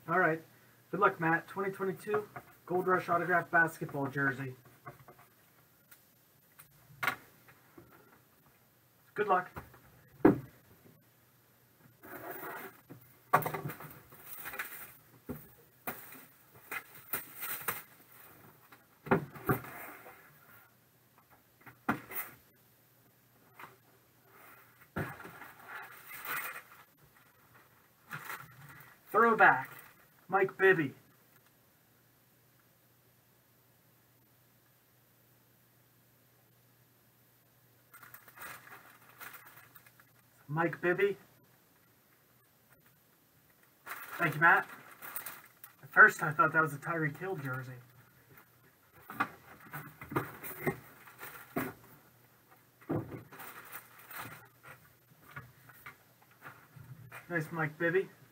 All right. Good luck, Matt. 2022 Gold Rush autographed basketball jersey. Good luck. Throwback, Mike Bibby. Mike Bibby. Thank you, Matt. At first, I thought that was a Tyreek Hill jersey. Nice Mike Bibby.